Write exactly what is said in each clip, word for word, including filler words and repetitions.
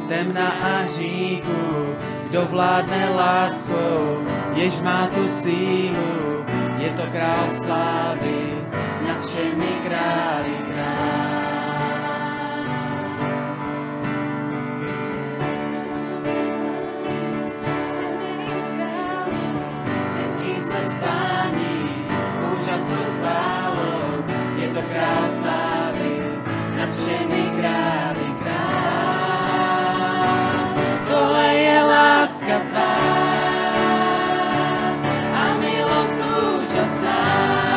temna a hříchu, kdo vládne láskou, jež má tu sílu, je to král slávy, nad všemi králi král. Předkým se spání, v úžasu zválou, je to král slávy, nad všemi králi král. Tohle je láska tvá a milost úžasná,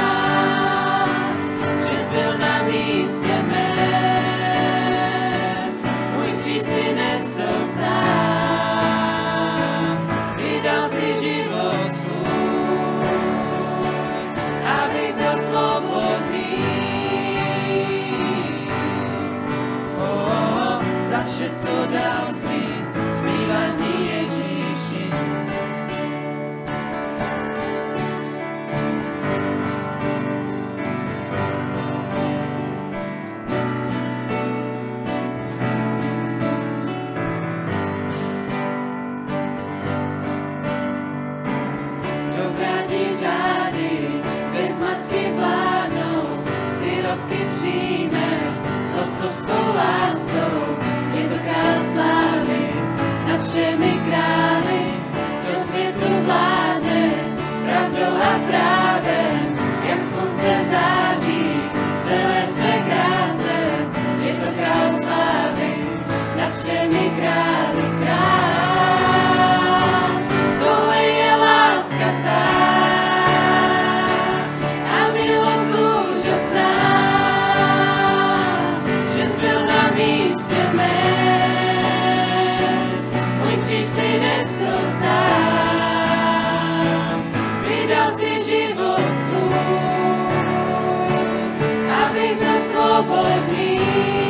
že jsi byl na místě mém, můj kříž si nesl sám, vydal si život svůj, aby byl svobodný. Oh, za vše, co dal jsi, zpívám ti Ježíši. Dobrátí řády, bez matky vládnou, sirotky přijme, s otcovskou láskou, je to král slávy, nad všemi králi, do světu vládne, pravdou a právem, jak slunce září, v celé své kráse, je to král slávy, nad všemi králi král. Tohle je láska tvá a milost úžasná, že jsi byl na místě mém, můj kříž si nesl sám, vydal si život svůj, aby byl svobodný.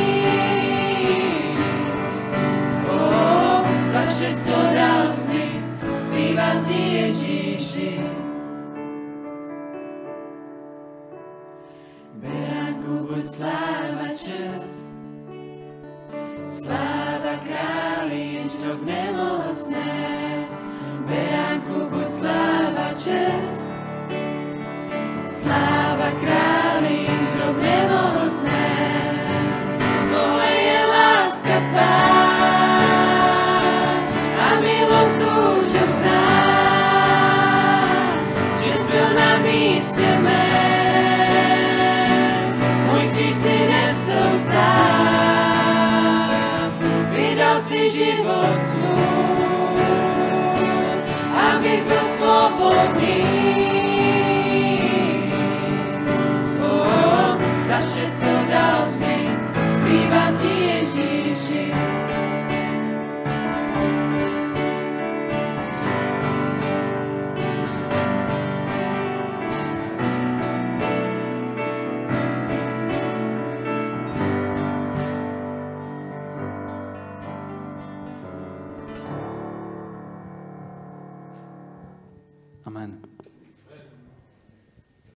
Oh, za vše, co dal jsi, zpívám ti Ježíši. Beránku buď sláva čest, sláva králi, jenž rok nemohl snést. Beránku buď sláva čest, sláva králi, jenž rok nemohl snést. Tohle je láska tvá a milost úžasná, že jsi byl na místě mém,